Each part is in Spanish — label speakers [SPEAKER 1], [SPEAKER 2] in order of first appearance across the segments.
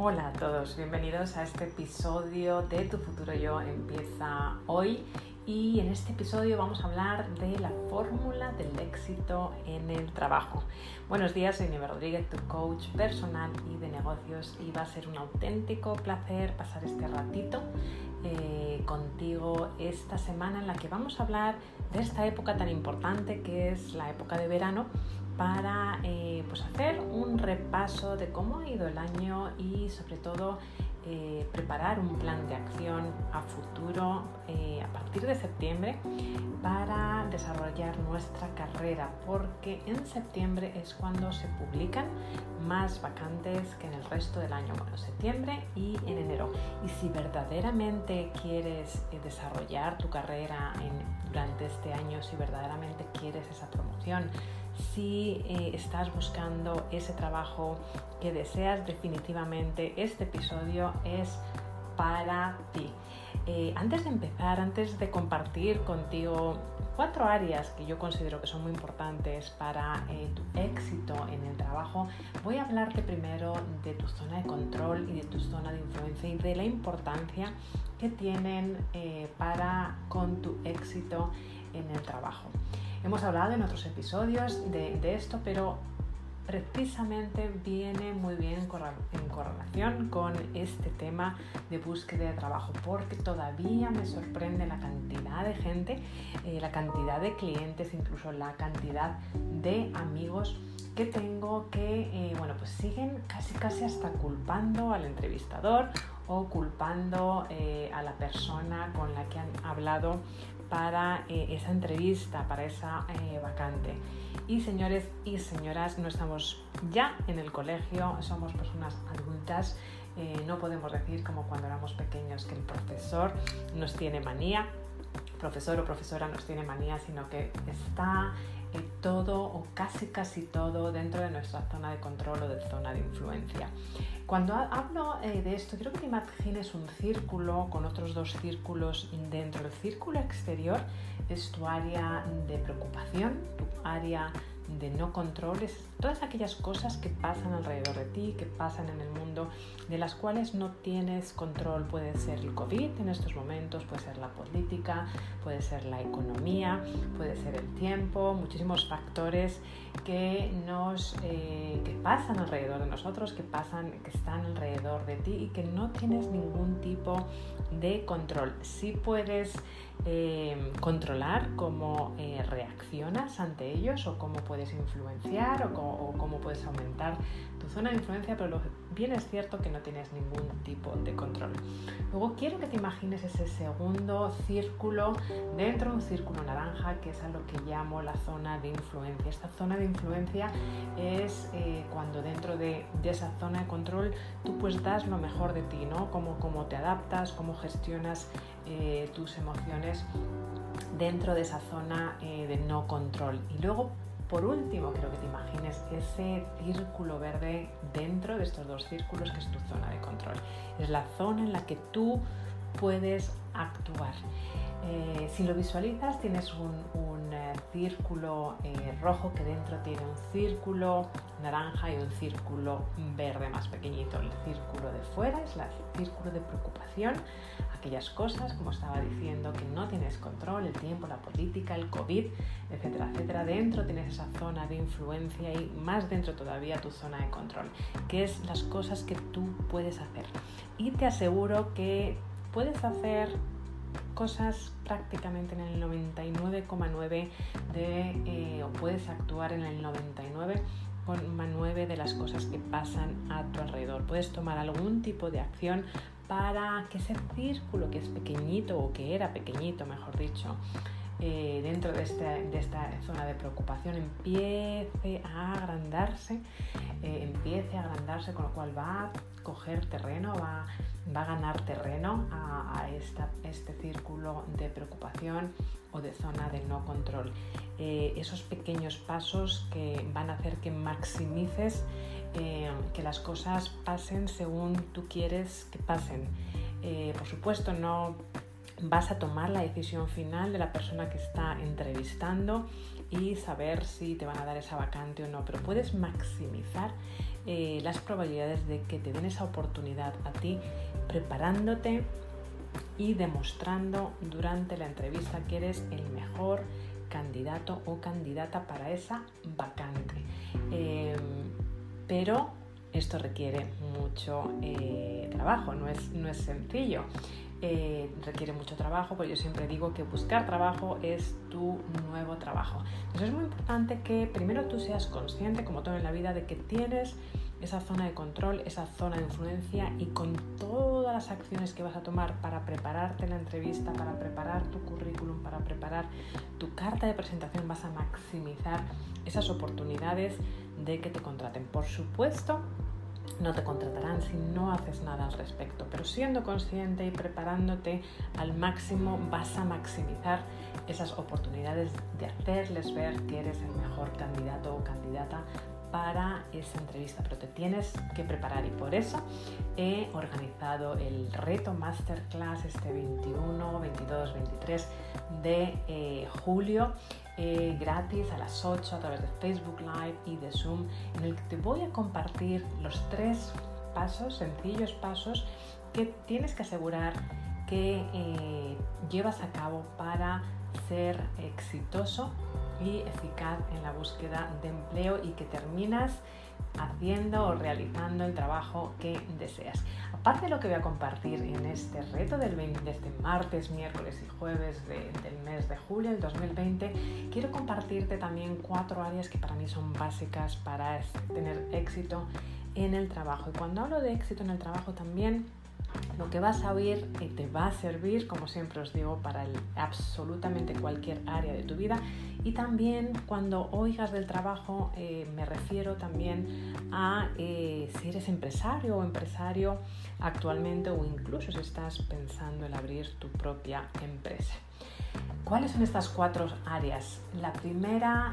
[SPEAKER 1] Hola a todos, bienvenidos a este episodio de Tu Futuro Yo empieza hoy y en este episodio vamos a hablar de la fórmula del éxito en el trabajo. Buenos días, soy Nieve Rodríguez, tu coach personal y de negocios y va a ser un auténtico placer pasar este ratito contigo esta semana en la que vamos a hablar de esta época tan importante que es la época de verano para hacer un repaso de cómo ha ido el año y sobre todo preparar un plan de acción a futuro a partir de septiembre para desarrollar nuestra carrera, porque en septiembre es cuando se publican más vacantes que en el resto del año, septiembre y en enero. Y si verdaderamente quieres desarrollar tu carrera durante este año, si verdaderamente quieres esa promoción, si estás buscando ese trabajo que deseas, definitivamente este episodio es para ti. Antes de empezar, antes de compartir contigo 4 áreas que yo considero que son muy importantes para tu éxito en el trabajo, voy a hablarte primero de tu zona de control y de tu zona de influencia y de la importancia que tienen con tu éxito en el trabajo. Hemos hablado en otros episodios de esto, pero precisamente viene muy bien en correlación con este tema de búsqueda de trabajo, porque todavía me sorprende la cantidad de gente, la cantidad de clientes, incluso la cantidad de amigos que tengo que siguen casi hasta culpando al entrevistador o culpando a la persona con la que han hablado para esa entrevista, para esa vacante. Y señores y señoras, no estamos ya en el colegio, somos personas adultas, no podemos decir como cuando éramos pequeños que el profesor nos tiene manía, profesor o profesora nos tiene manía, sino que está todo o casi todo dentro de nuestra zona de control o de zona de influencia. Cuando hablo de esto, quiero que te imagines un círculo con otros 2 círculos dentro. El círculo exterior es tu área de preocupación, tu área de no control, es todas aquellas cosas que pasan alrededor de ti, que pasan en el mundo, de las cuales no tienes control. Puede ser el COVID en estos momentos, puede ser la política, puede ser la economía, puede ser el tiempo, muchísimos factores que pasan alrededor de nosotros, que están alrededor de ti y que no tienes ningún tipo de control. Sí puedes controlar cómo reaccionas ante ellos o cómo puedes influenciar o cómo puedes aumentar tu zona de influencia, pero bien es cierto que no tienes ningún tipo de control. Luego quiero que te imagines ese segundo círculo dentro de un círculo naranja, que es a lo que llamo la zona de influencia. Esta zona de influencia es cuando dentro de esa zona de control tú pues das lo mejor de ti, ¿no? Cómo te adaptas, cómo gestionas tus emociones dentro de esa zona de no control. Y luego, por último, quiero que te imagines ese círculo verde dentro de estos 2 círculos, que es tu zona de control. Es la zona en la que tú puedes actuar. Si lo visualizas, tienes un círculo rojo que dentro tiene un círculo naranja y un círculo verde más pequeñito. El círculo de fuera es el círculo de preocupación, aquellas cosas, como estaba diciendo, que no tienes control, el tiempo, la política, el COVID, etcétera, etcétera. Dentro tienes esa zona de influencia y más dentro todavía tu zona de control, que es las cosas que tú puedes hacer. Y te aseguro que puedes hacer cosas prácticamente en el 99,9 o puedes actuar en el 99,9 de las cosas que pasan a tu alrededor. Puedes tomar algún tipo de acción para que ese círculo, que es pequeñito o que era pequeñito, mejor dicho, dentro de esta zona de preocupación empiece a agrandarse, con lo cual va a coger terreno, va a ganar terreno a este círculo de preocupación o de zona de no control. Esos pequeños pasos que van a hacer que maximices que las cosas pasen según tú quieres que pasen. Por supuesto, no vas a tomar la decisión final de la persona que está entrevistando y saber si te van a dar esa vacante o no, pero puedes maximizar las probabilidades de que te den esa oportunidad a ti preparándote y demostrando durante la entrevista que eres el mejor candidato o candidata para esa vacante. Pero esto requiere mucho trabajo, no es sencillo. Requiere mucho trabajo, porque yo siempre digo que buscar trabajo es tu nuevo trabajo. Entonces es muy importante que primero tú seas consciente, como todo en la vida, de que tienes esa zona de control, esa zona de influencia, y con todas las acciones que vas a tomar para prepararte la entrevista, para preparar tu currículum, para preparar tu carta de presentación, vas a maximizar esas oportunidades de que te contraten. Por supuesto, no te contratarán si no haces nada al respecto, pero siendo consciente y preparándote al máximo vas a maximizar esas oportunidades de hacerles ver que eres el mejor candidato o candidata para esa entrevista, pero te tienes que preparar, y por eso he organizado el reto Masterclass este 21, 22, 23 de julio, gratis a las 8 a través de Facebook Live y de Zoom, en el que te voy a compartir los 3 pasos, sencillos pasos, que tienes que asegurar que llevas a cabo para ser exitoso y eficaz en la búsqueda de empleo y que terminas haciendo o realizando el trabajo que deseas. Aparte de lo que voy a compartir en este reto de este martes, miércoles y jueves del mes de julio del 2020, quiero compartirte también 4 áreas que para mí son básicas para tener éxito en el trabajo. Y cuando hablo de éxito en el trabajo, también lo que vas a oír te va a servir, como siempre os digo, para absolutamente cualquier área de tu vida. Y también cuando oigas del trabajo, me refiero también a si eres empresario o empresario actualmente, o incluso si estás pensando en abrir tu propia empresa. ¿Cuáles son estas 4 áreas? La primera,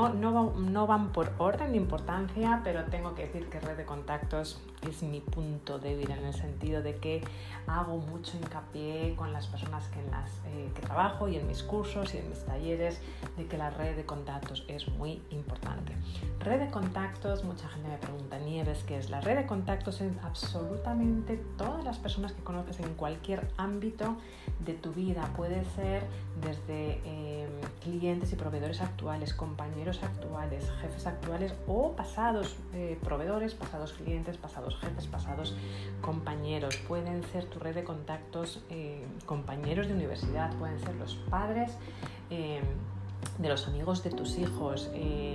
[SPEAKER 1] no van por orden de importancia, pero tengo que decir que red de contactos es mi punto débil, en el sentido de que hago mucho hincapié con las personas que trabajo, y en mis cursos y en mis talleres, de que la red de contactos es muy importante. Red de contactos, mucha gente me pregunta: Nieves, ¿qué es? La red de contactos es absolutamente todas las personas que conoces en cualquier ámbito de tu vida. Puede ser desde clientes y proveedores actuales, compañeros actuales, jefes actuales o pasados proveedores, pasados clientes, pasados jefes, pasados compañeros. Pueden ser tu red de contactos compañeros de universidad, pueden ser los padres de los amigos de tus hijos,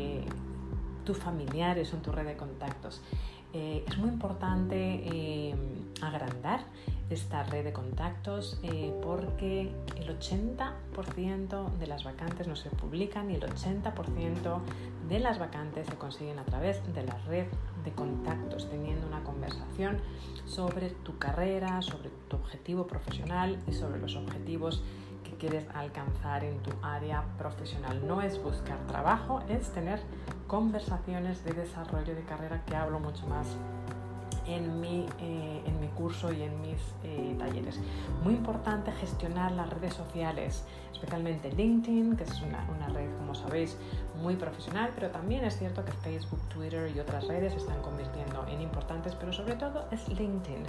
[SPEAKER 1] tus familiares son tu red de contactos. Es muy importante agrandar esta red de contactos porque el 80% de las vacantes no se publican, y el 80% de las vacantes se consiguen a través de la red de contactos, teniendo una conversación sobre tu carrera, sobre tu objetivo profesional y sobre los objetivos que quieres alcanzar en tu área profesional. No es buscar trabajo, es tener conversaciones de desarrollo de carrera, que hablo mucho más en mi curso y en mis talleres. Muy importante gestionar las redes sociales, especialmente LinkedIn, que es una red, como sabéis, muy profesional, pero también es cierto que Facebook, Twitter y otras redes se están convirtiendo en importantes, pero sobre todo es LinkedIn.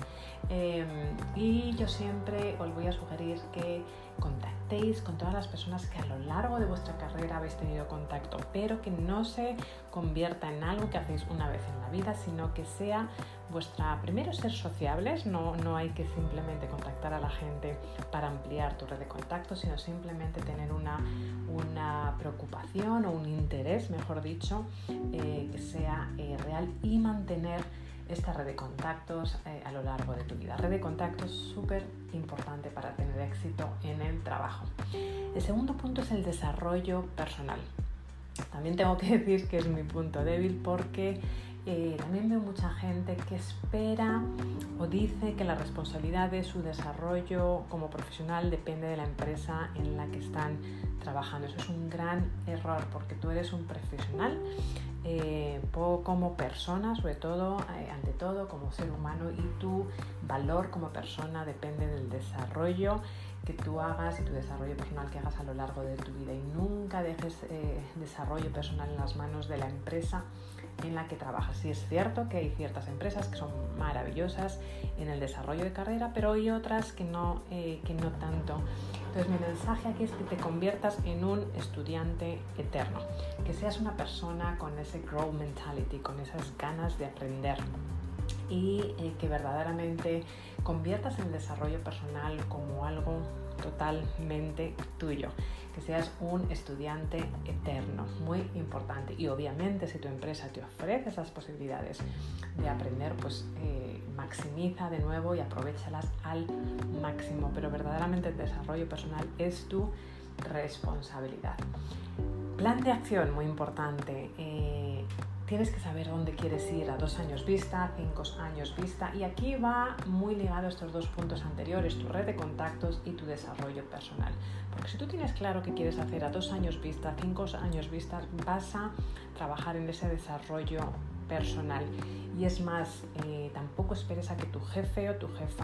[SPEAKER 1] Y yo siempre os voy a sugerir que contactéis con todas las personas que a lo largo de vuestra carrera habéis tenido contacto, pero que no se convierta en algo que hacéis una vez en la vida, sino que sea primero ser sociables. No hay que simplemente contactar a la gente para ampliar tu red de contactos, sino simplemente tener una preocupación o un interés, mejor dicho, que sea real, y mantener esta red de contactos a lo largo de tu vida. Red de contactos súper importante para tener éxito en el trabajo. El segundo punto es el desarrollo personal. También tengo que decir que es mi punto débil, porque también veo mucha gente que espera o dice que la responsabilidad de su desarrollo como profesional depende de la empresa en la que están trabajando. Eso es un gran error, porque tú eres un profesional como persona, sobre todo, ante todo como ser humano, y tu valor como persona depende del desarrollo que tú hagas y tu desarrollo personal que hagas a lo largo de tu vida, y nunca dejes desarrollo personal en las manos de la empresa en la que trabajas. Sí, es cierto que hay ciertas empresas que son maravillosas en el desarrollo de carrera, pero hay otras que no tanto. Entonces mi mensaje aquí es que te conviertas en un estudiante eterno, que seas una persona con ese grow mentality, con esas ganas de aprender, y que verdaderamente conviertas el desarrollo personal como algo totalmente tuyo, que seas un estudiante eterno, muy importante. Y obviamente si tu empresa te ofrece esas posibilidades de aprender, pues maximiza de nuevo y aprovéchalas al máximo, pero verdaderamente el desarrollo personal es tu responsabilidad. Plan de acción, muy importante. Tienes que saber dónde quieres ir a 2 años vista, 5 años vista, y aquí va muy ligado a estos 2 puntos anteriores, tu red de contactos y tu desarrollo personal. Porque si tú tienes claro qué quieres hacer a 2 años vista, 5 años vista, vas a trabajar en ese desarrollo personal. Y es más, tampoco esperes a que tu jefe o tu jefa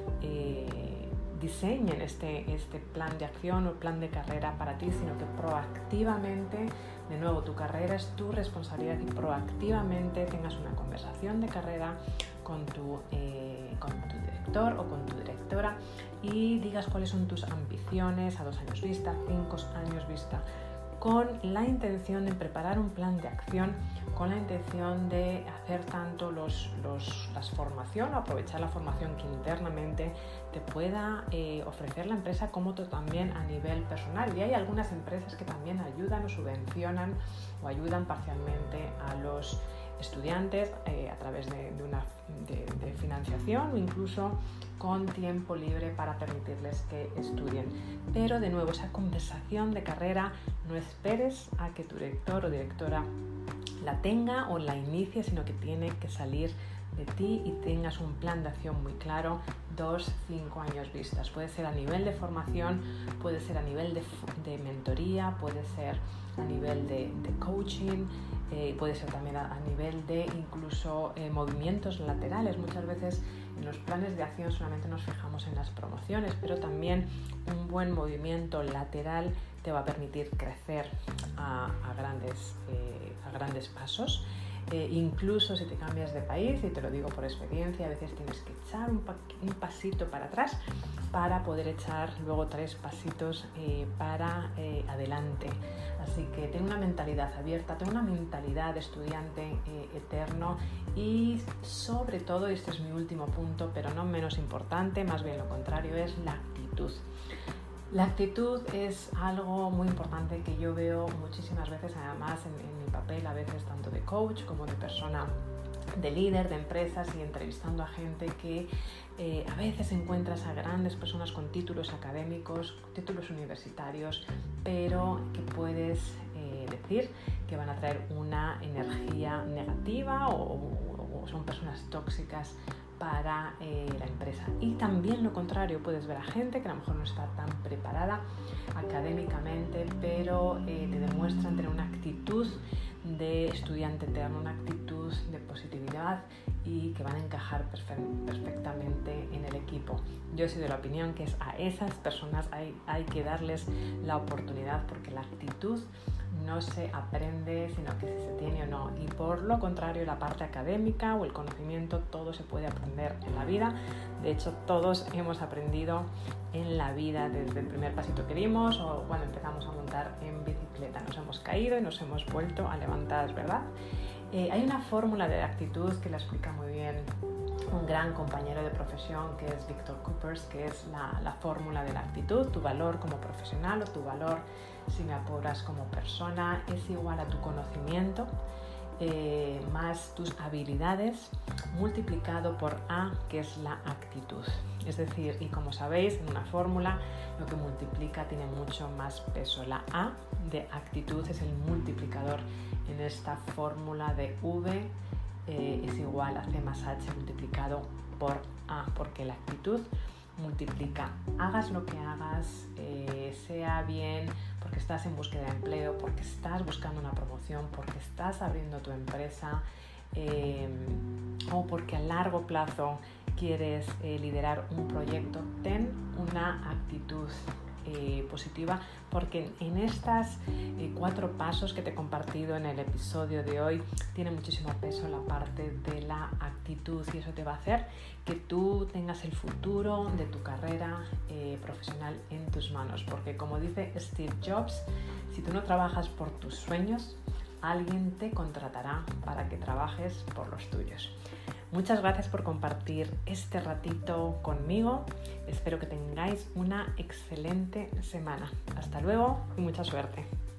[SPEAKER 1] diseñen este plan de acción o plan de carrera para ti, sino que proactivamente, de nuevo, tu carrera es tu responsabilidad, y proactivamente tengas una conversación de carrera con tu director o con tu directora y digas cuáles son tus ambiciones a 2 años vista, 5 años vista, con la intención de preparar un plan de acción, con la intención de hacer tanto la formación, o aprovechar la formación que internamente te pueda ofrecer la empresa, como también a nivel personal. Y hay algunas empresas que también ayudan o subvencionan o ayudan parcialmente a los estudiantes a través de financiación, o incluso con tiempo libre para permitirles que estudien. Pero de nuevo, esa conversación de carrera no esperes a que tu director o directora la tenga o la inicie, sino que tiene que salir de ti y tengas un plan de acción muy claro, 2-5 años vistas. Puede ser a nivel de formación, puede ser a nivel de mentoría, puede ser a nivel de coaching, puede ser también a nivel de incluso movimientos laterales. Muchas veces en los planes de acción solamente nos fijamos en las promociones, pero también un buen movimiento lateral te va a permitir crecer a grandes pasos. Incluso si te cambias de país, y te lo digo por experiencia, a veces tienes que echar un pasito para atrás para poder echar luego 3 pasitos para adelante. Así que ten una mentalidad abierta, ten una mentalidad de estudiante eterno, y sobre todo, y este es mi último punto, pero no menos importante, más bien lo contrario, es la actitud. La actitud es algo muy importante que yo veo muchísimas veces, además en mi papel, a veces tanto de coach como de persona, de líder de empresas, y entrevistando a gente que a veces encuentras a grandes personas con títulos académicos, títulos universitarios, pero que puedes decir que van a traer una energía negativa o son personas tóxicas para la empresa. Y también lo contrario, puedes ver a gente que a lo mejor no está tan preparada académicamente, pero te demuestran tener una actitud de estudiante eterno, una actitud de positividad, y que van a encajar perfectamente en el equipo. Yo soy de la opinión que a esas personas hay que darles la oportunidad, porque la actitud no se aprende, sino que si se tiene o no. Y por lo contrario, la parte académica o el conocimiento, todo se puede aprender en la vida. De hecho, todos hemos aprendido en la vida, desde el primer pasito que dimos, o cuando empezamos a montar en bicicleta. Nos hemos caído y nos hemos vuelto a levantar, ¿verdad? Hay una fórmula de actitud que la explica muy bien un gran compañero de profesión, que es Victor Coopers, que es la fórmula de la actitud. Tu valor como profesional, o tu valor, si me apuras, como persona, es igual a tu conocimiento más tus habilidades multiplicado por A, que es la actitud. Es decir, y como sabéis, en una fórmula lo que multiplica tiene mucho más peso. La A de actitud es el multiplicador en esta fórmula de V es igual a C más H multiplicado por A, porque la actitud multiplica. Hagas lo que hagas, sea bien porque estás en búsqueda de empleo, porque estás buscando una promoción, porque estás abriendo tu empresa, o porque a largo plazo quieres liderar un proyecto, ten una actitud positiva, porque en estas 4 pasos que te he compartido en el episodio de hoy tiene muchísimo peso la parte de la actitud, y eso te va a hacer que tú tengas el futuro de tu carrera profesional en tus manos, porque como dice Steve Jobs, si tú no trabajas por tus sueños, alguien te contratará para que trabajes por los tuyos. Muchas gracias por compartir este ratito conmigo. Espero que tengáis una excelente semana. Hasta luego y mucha suerte.